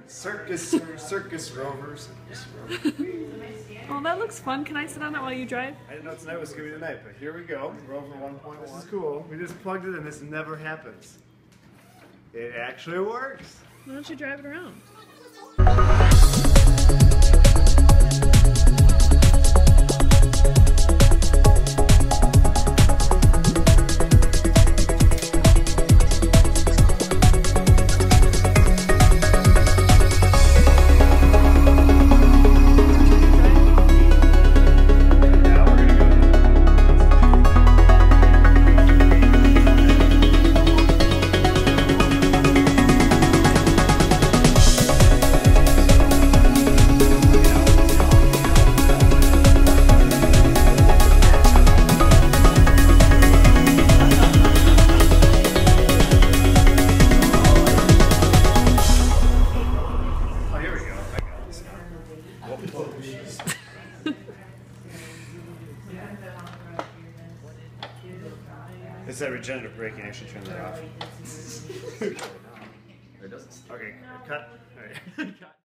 Circus Rover. Oh, that looks fun. Can I sit on it while you drive? I didn't know tonight was going to be the night, but here we go. Rover 1.1. This is cool. We just plugged it in. This never happens. It actually works. Why don't you drive it around? It's that regenerative braking. I should turn that off. Okay, cut. All right.